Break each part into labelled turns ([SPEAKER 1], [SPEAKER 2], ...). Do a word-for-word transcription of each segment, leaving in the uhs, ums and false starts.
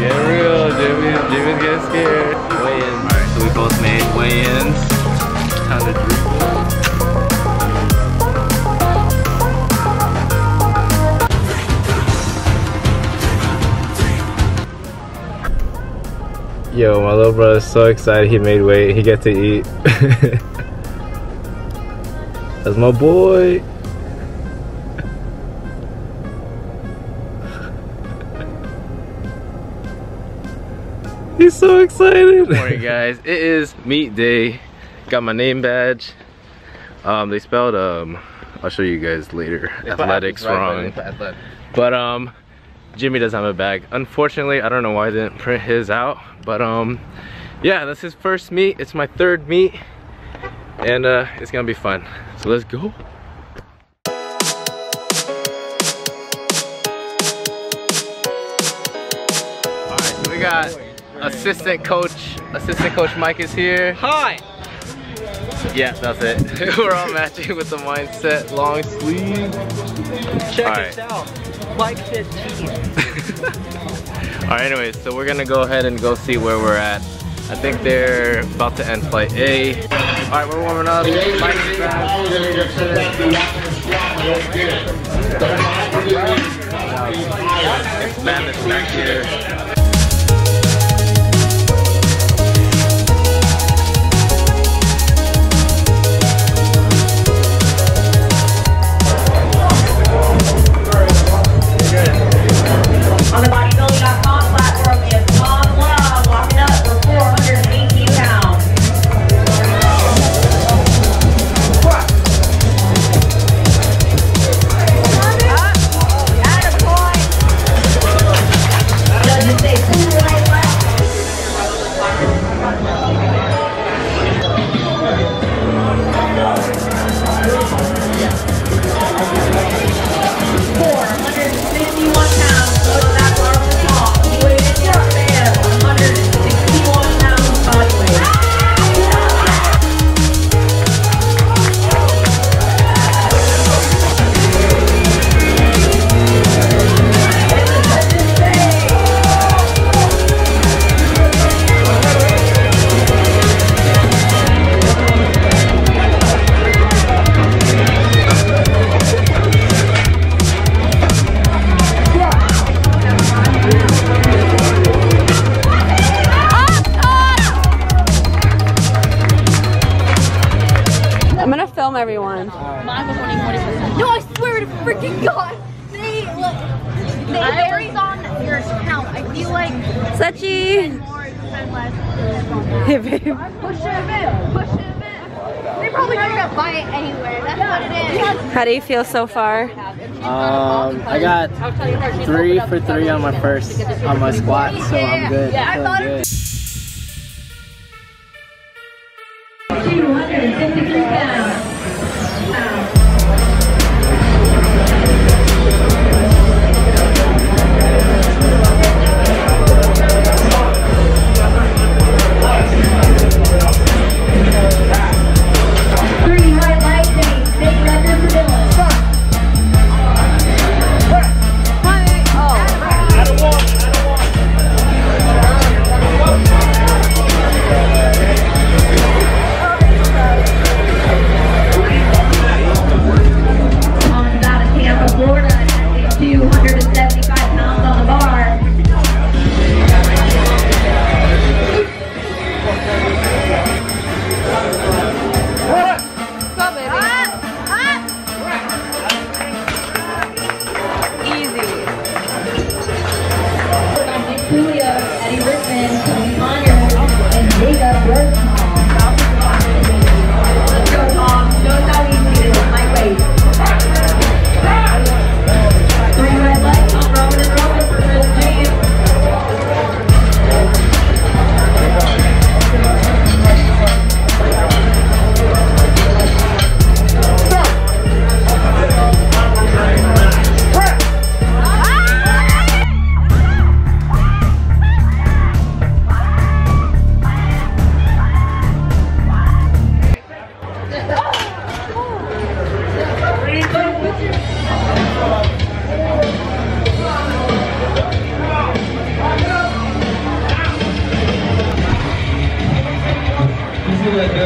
[SPEAKER 1] Get real, Jimmy. Jimmy's getting scared. Weigh-ins. Alright, so we both made weigh-ins. Time to dribble. Yo, my little brother's so excited he made weight. He get to eat. That's my boy. He's so excited. Good morning, guys. It is meet day. Got my name badge. Um, they spelled um, I'll show you guys later. They athletics wrong. Right, but um, Jimmy doesn't have a bag. Unfortunately, I don't know why I didn't print his out. But um, yeah, that's his first meet. It's my third meet, and uh, it's gonna be fun. So let's go. All right, so we got assistant coach. Assistant coach Mike is here.
[SPEAKER 2] Hi.
[SPEAKER 1] Yeah, that's it. We're all matching with the mindset long sleeve.
[SPEAKER 2] Check
[SPEAKER 1] all
[SPEAKER 2] it out. Mike fifteen.
[SPEAKER 1] Alright, anyways, so we're gonna go ahead and go see where we're at. I think they're about to end flight A. Alright, we're warming up. Mike is back. Man, it's back here.
[SPEAKER 3] On the bodybuilding dot com platform, we have Tom Love walking up for four hundred eighteen pounds. At a point. Judges say two right left. four hundred fifty-one pounds.
[SPEAKER 4] Everyone.
[SPEAKER 5] Mine was only forty percent. No, I swear to freaking God. They look. They varies on your account. I feel like
[SPEAKER 4] Sachi.
[SPEAKER 5] more percent less.
[SPEAKER 4] Hey, babe.
[SPEAKER 5] Push it a bit. Push it a bit. They probably not gonna buy it anywhere. That's what it is.
[SPEAKER 4] How do you feel so far?
[SPEAKER 6] Um, I got three for three on my first on my squat, so I'm good.
[SPEAKER 5] Yeah, I thought
[SPEAKER 6] good.
[SPEAKER 3] two hundred fifty-three pounds.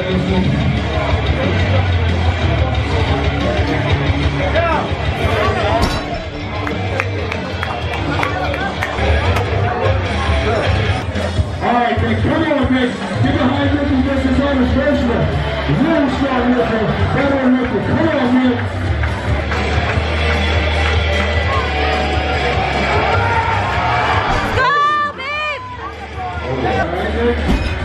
[SPEAKER 7] Alright, then come on, Nick. Get behind Nick and get this on his freshman. Really strong lifting. Better lifting. Come on, Nick.
[SPEAKER 4] Go, babe!
[SPEAKER 7] Alright, Nick.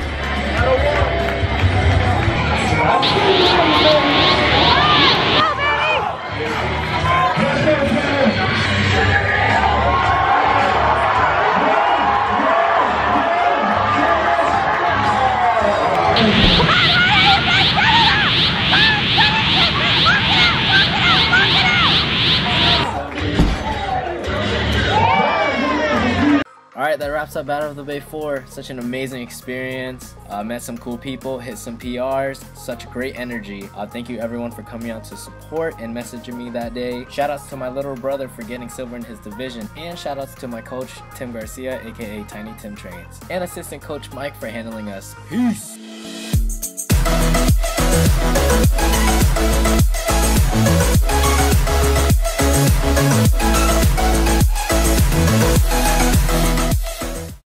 [SPEAKER 6] Alright, that wraps up Battle of the Bay four. Such an amazing experience. Uh, met some cool people, hit some P Rs, such great energy. Uh, thank you everyone for coming out to support and messaging me that day. Shout outs to my little brother for getting silver in his division. And shout outs to my coach, Tim Garcia, aka Tiny Tim Trains. And assistant coach Mike for handling us. Peace!